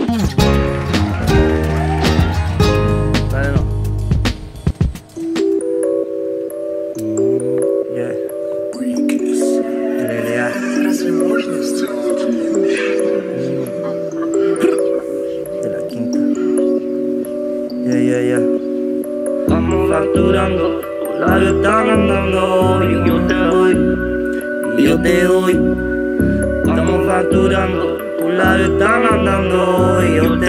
Bueno. Yeah. LLA. De la quinta. Yeah. Vamos facturando, tus labios están andando y yo te doy. Estamos facturando, tus labios están andando y yo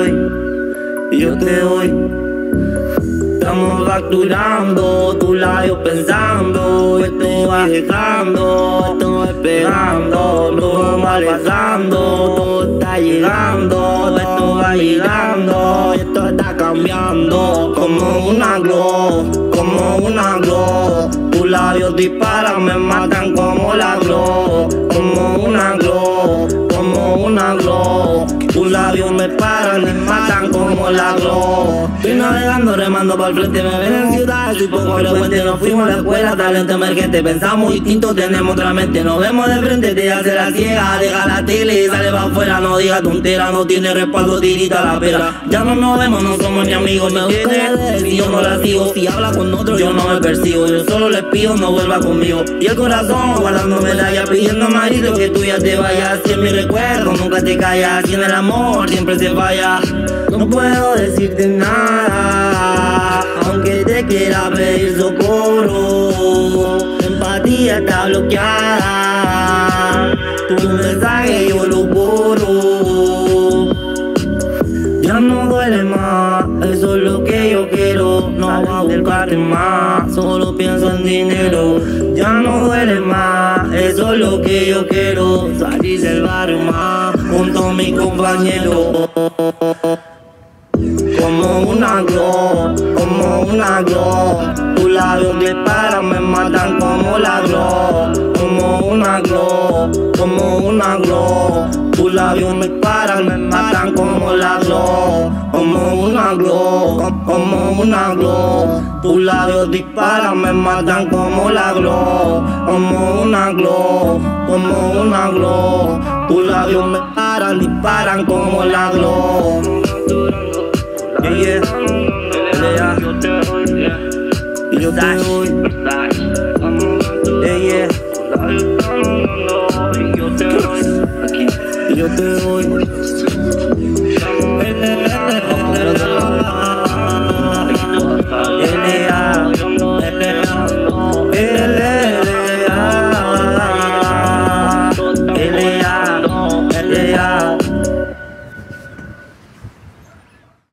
te doy. Estamos facturando, tus labios pensando, esto va dejando, esto va pegando, no va pasando, todo está llegando, esto va llegando, esto está cambiando como una glow, tus labios disparan, me matan como la glow, como una glow, tus labios me paran, me matan como la glow. Estoy navegando, remando para el frente, me ven en ciudades y poco frecuente. Nos fuimos a la escuela, talento emergente. Pensamos distinto, tenemos otra mente. Nos vemos de frente, te hace la ciega. Deja la tele y sale para afuera. No diga tontera, no tiene respaldo, tirita la pera. Ya no nos vemos, no somos ni amigos. Me busca si yo no la sigo. Si habla con otro, yo no me persigo. Yo solo les pido, no vuelva conmigo. Y el corazón guardando medalla, pidiendo marido que tú ya te vayas. Si en mi recuerdo nunca te callas, si en el amor siempre se falla. No puedo decirte nada, aunque te quiera pedir socorro. Empatía está bloqueada, tu mensaje yo lo borro. Ya no duele más, eso es lo que yo quiero. No voy a buscarte más, solo pienso en dinero. Ya no duele más, eso es lo que yo quiero. Salir del barrio más, junto a mi compañero. Como una glow, tus labios disparan, me matan como la glow. Como una glow, tus labios me paran, me matan como la glow. Como una glow, tus labios disparan, me matan como la glow. Como una glow, tus labios me paran, disparan como la glow. Yeah. Y yo te doy. Yeah. Y yo te doy. LA.